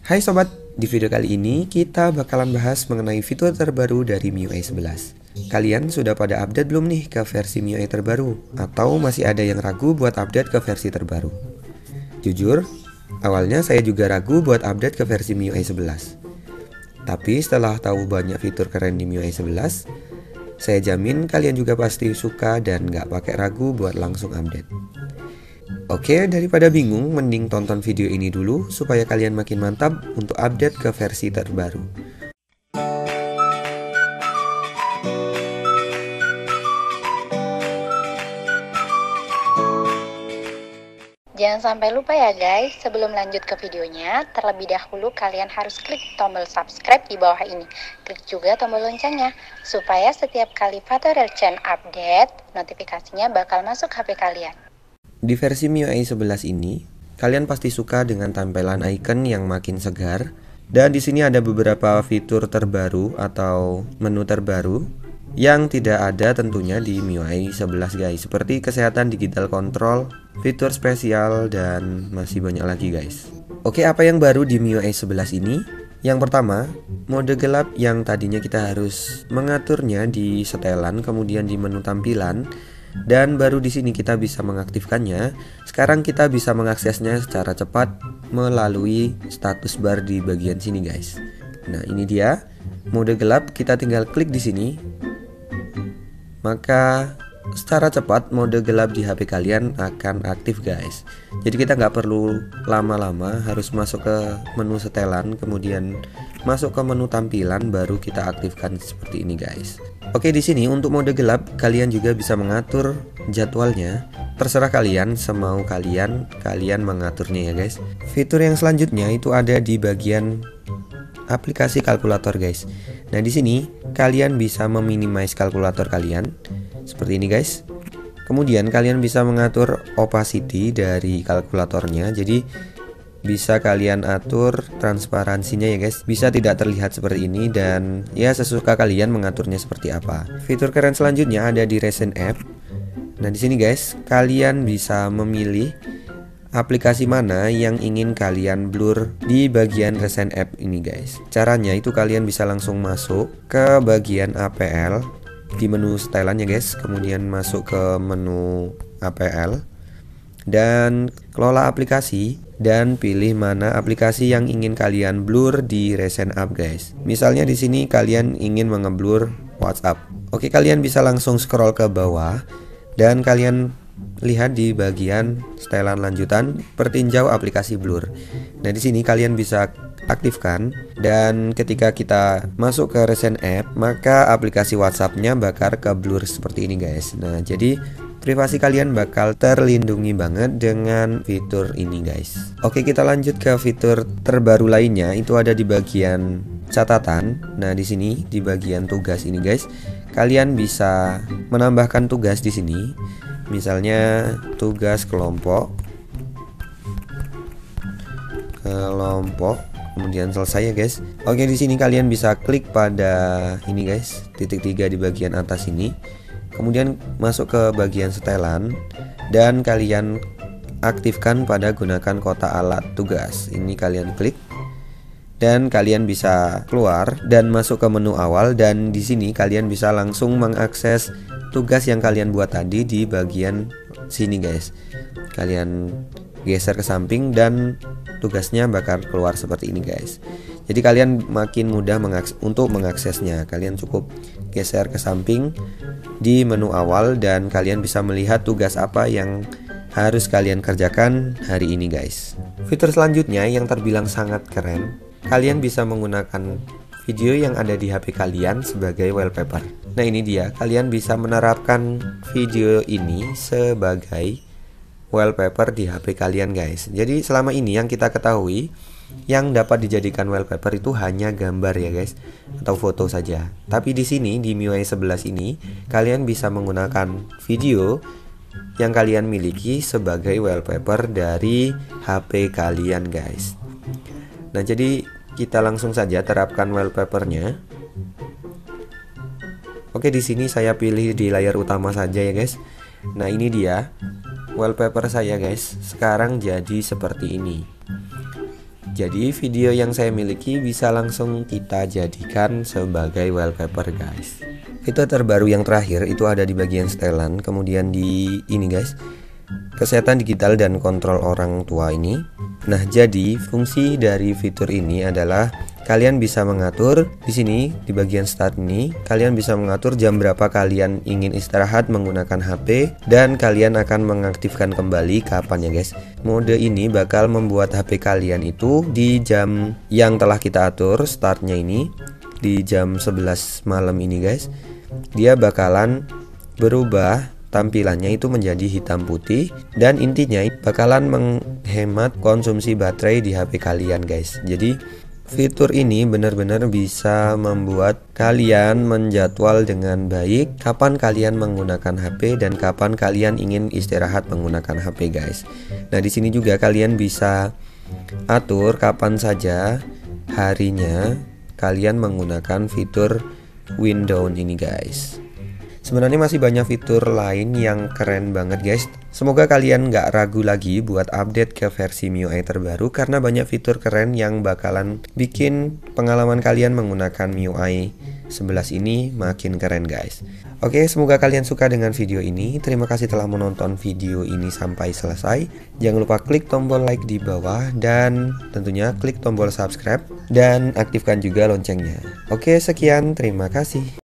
Hai sobat, di video kali ini kita bakalan bahas mengenai fitur terbaru dari MIUI 11. Kalian sudah pada update belum nih ke versi MIUI terbaru? Atau masih ada yang ragu buat update ke versi terbaru? Jujur, awalnya saya juga ragu buat update ke versi MIUI 11. Tapi setelah tahu banyak fitur keren di MIUI 11, saya jamin kalian juga pasti suka dan gak pakai ragu buat langsung update. Oke, daripada bingung, mending tonton video ini dulu supaya kalian makin mantap untuk update ke versi terbaru. Jangan sampai lupa ya guys, sebelum lanjut ke videonya, terlebih dahulu kalian harus klik tombol subscribe di bawah ini. Klik juga tombol loncengnya, supaya setiap kali Tutorial Channel update, notifikasinya bakal masuk HP kalian. Di versi MIUI 11 ini, kalian pasti suka dengan tampilan icon yang makin segar. Dan di sini ada beberapa fitur terbaru atau menu terbaru yang tidak ada tentunya di MIUI 11 guys, seperti kesehatan digital control, fitur spesial, dan masih banyak lagi guys. Oke, apa yang baru di MIUI 11 ini? Yang pertama, mode gelap yang tadinya kita harus mengaturnya di setelan, kemudian di menu tampilan, dan baru di sini kita bisa mengaktifkannya. Sekarang kita bisa mengaksesnya secara cepat melalui status bar di bagian sini guys. Nah, ini dia mode gelap, kita tinggal klik di sini. Maka secara cepat mode gelap di HP kalian akan aktif guys. Jadi kita nggak perlu lama-lama harus masuk ke menu setelan, kemudian masuk ke menu tampilan baru kita aktifkan seperti ini guys. Oke, di sini untuk mode gelap kalian juga bisa mengatur jadwalnya. Terserah kalian, semau kalian mengaturnya ya guys. Fitur yang selanjutnya itu ada di bagian aplikasi kalkulator guys. Nah, di sini kalian bisa meminimize kalkulator kalian seperti ini guys. Kemudian kalian bisa mengatur opacity dari kalkulatornya. Jadi bisa kalian atur transparansinya ya guys. Bisa tidak terlihat seperti ini dan ya sesuka kalian mengaturnya seperti apa. Fitur keren selanjutnya ada di Recent App. Nah, di sini guys, kalian bisa memilih aplikasi mana yang ingin kalian blur di bagian Recent App ini guys. Caranya itu kalian bisa langsung masuk ke bagian APL di menu setelannya guys, kemudian masuk ke menu APL dan kelola aplikasi dan pilih mana aplikasi yang ingin kalian blur di Recent App guys. Misalnya di sini kalian ingin mengeblur WhatsApp. Oke, kalian bisa langsung scroll ke bawah dan kalian lihat di bagian setelan lanjutan pertinjau aplikasi blur. Nah, di sini kalian bisa aktifkan dan ketika kita masuk ke Recent App, maka aplikasi WhatsApp-nya bakal ke blur seperti ini guys. Nah, jadi privasi kalian bakal terlindungi banget dengan fitur ini guys. Oke, kita lanjut ke fitur terbaru lainnya, itu ada di bagian catatan. Nah, di sini di bagian tugas ini guys, kalian bisa menambahkan tugas di sini. Misalnya tugas kelompok, kemudian selesai ya guys. Oke, di sini kalian bisa klik pada ini guys, titik 3 di bagian atas ini. Kemudian masuk ke bagian setelan dan kalian aktifkan pada gunakan kotak alat tugas. Ini kalian klik dan kalian bisa keluar dan masuk ke menu awal, dan di sini kalian bisa langsung mengakses tugas yang kalian buat tadi di bagian sini guys. Kalian geser ke samping dan tugasnya bakal keluar seperti ini guys. Jadi kalian makin mudah untuk mengaksesnya. Kalian cukup geser ke samping di menu awal dan kalian bisa melihat tugas apa yang harus kalian kerjakan hari ini guys. Fitur selanjutnya yang terbilang sangat keren, kalian bisa menggunakan video yang ada di HP kalian sebagai wallpaper. Nah, ini dia, kalian bisa menerapkan video ini sebagai wallpaper di HP kalian guys. Jadi selama ini yang kita ketahui, yang dapat dijadikan wallpaper itu hanya gambar ya guys, atau foto saja. Tapi di sini di MIUI 11 ini kalian bisa menggunakan video yang kalian miliki sebagai wallpaper dari HP kalian guys. Nah, jadi kita langsung saja terapkan wallpapernya. Oke, di sini saya pilih di layar utama saja ya guys. Nah, ini dia wallpaper saya guys. Sekarang jadi seperti ini. Jadi video yang saya miliki bisa langsung kita jadikan sebagai wallpaper guys. Fitur terbaru yang terakhir itu ada di bagian setelan, kemudian di ini guys, kesehatan digital dan kontrol orang tua ini. Nah, jadi fungsi dari fitur ini adalah kalian bisa mengatur di sini di bagian start ini, kalian bisa mengatur jam berapa kalian ingin istirahat menggunakan HP dan kalian akan mengaktifkan kembali kapan ya guys. Mode ini bakal membuat HP kalian itu di jam yang telah kita atur startnya ini di jam 11 malam ini guys. Dia bakalan berubah tampilannya itu menjadi hitam putih dan intinya bakalan menghemat konsumsi baterai di HP kalian guys. Jadi fitur ini benar-benar bisa membuat kalian menjadwal dengan baik kapan kalian menggunakan HP dan kapan kalian ingin istirahat menggunakan HP guys. Nah, di sini juga kalian bisa atur kapan saja harinya kalian menggunakan fitur wind down ini guys. Sebenarnya masih banyak fitur lain yang keren banget guys. Semoga kalian gak ragu lagi buat update ke versi MIUI terbaru karena banyak fitur keren yang bakalan bikin pengalaman kalian menggunakan MIUI 11 ini makin keren guys. Oke, semoga kalian suka dengan video ini. Terima kasih telah menonton video ini sampai selesai. Jangan lupa klik tombol like di bawah dan tentunya klik tombol subscribe dan aktifkan juga loncengnya. Oke, sekian, terima kasih.